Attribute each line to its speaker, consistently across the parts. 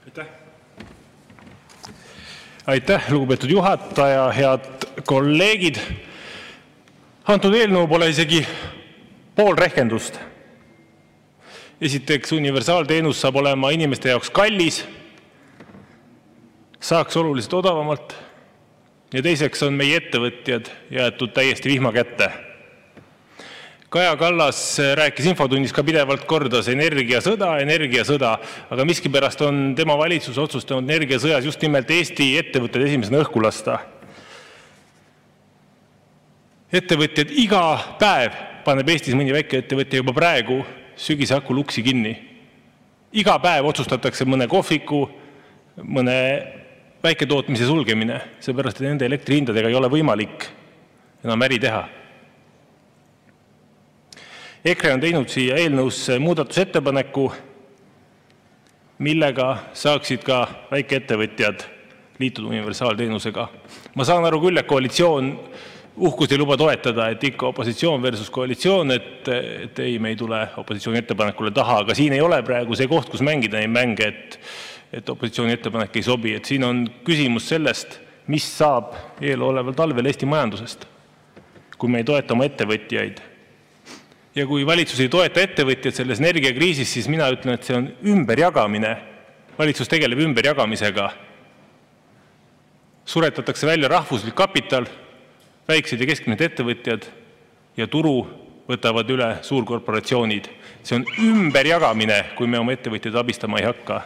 Speaker 1: Aitäh, lugupeetud juhataja, head kolleegid. Antud eelnõu pole isegi pool rehkendust. Esiteks, universaalteenus saab olema inimeste jaoks kallis, saaks oluliselt odavamalt, ja teiseks on meie ettevõtjad jäetud täiesti vihma kätte. Kaja Kallas rääkis infotunnis ka pidevalt kordas energiasõda, aga miskipärast on tema valitsus otsustanud energiasõjas just nimelt Eesti ettevõtted esimesena õhku lasta. Ettevõtjad iga päev paneb Eestis mõni väikeettevõtja juba praegu sügise hakul uksi kinni. Iga päev otsustatakse mõne kohviku, mõne väiketootmise sulgemine, seepärast et nende elektrihindadega ei ole võimalik enam äri teha. EKRE on teinud siia eelnõusse muudatusettepaneku, millega saaksid ka väikeettevõtjad liituda universaalteenusega. Ma saan aru küll, et koalitsioon uhkust ei luba toetada, et ikka opositsioon versus koalitsioon, et ei, me ei tule opositsiooni ettepanekule taha, aga siin ei ole praegu see koht, kus mängida neid mänge, et opositsiooni ettepanek ei sobi. Et siin on küsimus sellest, mis saab eeloleval talvel Eesti majandusest, kui me ei toeta oma ettevõtjaid. Ja kui valitsus ei toeta ettevõtjad selles energiakriisis, siis mina ütlen, et see on ümberjagamine. Valitsus tegeleb ümberjagamisega. Suretatakse välja rahvuslik kapital, väiksed ja keskmised ettevõtjad ja turu võtavad üle suurkorporatsioonid. See on ümberjagamine, kui me oma ettevõtjad abistama ei hakka.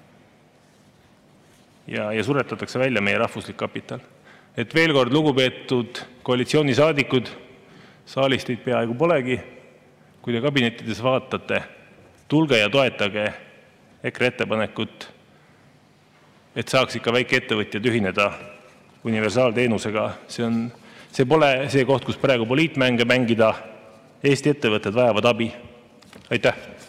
Speaker 1: Ja suretatakse välja meie rahvuslik kapital. Et veel kord, lugupeetud koalitsioonisaadikud, saalist teid peaaegu polegi. Kui te kabinettides vaatate, tulge ja toetage EKRE ettepanekut, et saaks ikka väikeettevõtjad ühineda universaalteenusega. See pole see koht, kus praegu poliitmänge mängida. Eesti ettevõtted vajavad abi. Aitäh!